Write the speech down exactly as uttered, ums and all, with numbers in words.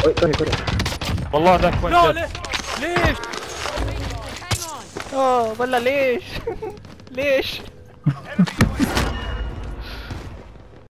كوري كوري. والله ذاك وين لا جد؟ ليه؟ ليش؟ اوه والله ليش؟ ليش؟